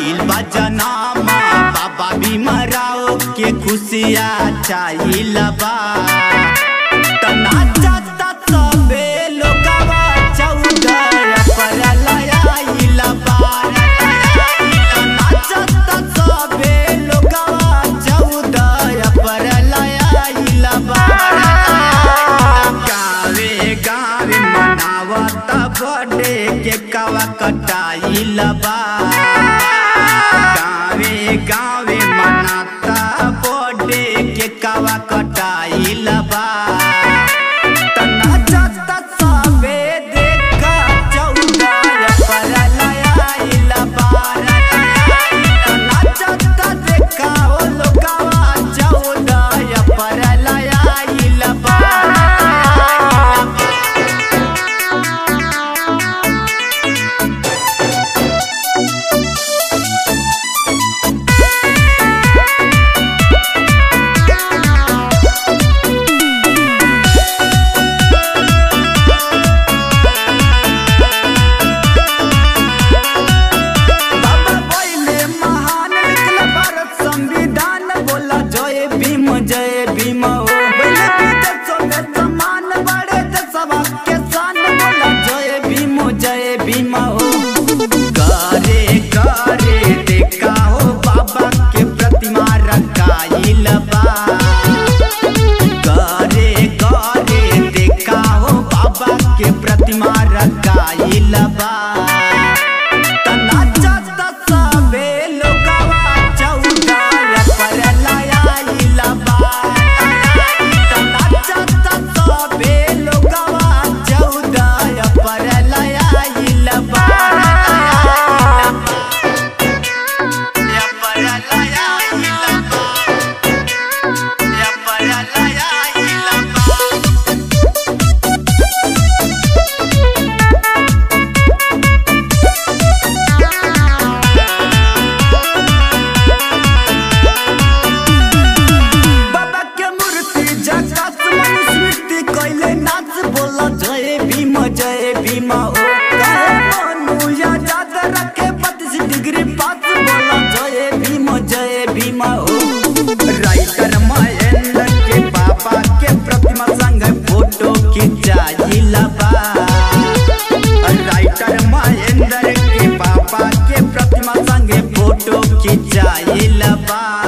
भइल बा जनामा बाबा भीमराव के खुशिया चाहिल बा नाचता सबे लोगवा 14 अप्रैल आइल बा नाचता सबे लोगवा 14 अप्रैल आइल बा गावे गावे मनावता बर्थडे के कवा कटाइल बा गावे गावे मनाता बर्थडे के कवा कटाइल बा जय भीम हो समान बड़े सभा के सान बोला जय भीम हो करे करे देखा हो बाबा के प्रतिमा रखाइल बा करे करे देखा हो बाबा के प्रतिमा रखाइल बा जय भीम हो मनु याद रखे 25 डिग्री पास बोला जय भीम हो राइटर महेंद्र के पापा के प्रतिमा संग फोटो खिंचाइल बा राइटर महेंद्र के पापा के प्रतिमा संग फोटो खिंचाइल बा।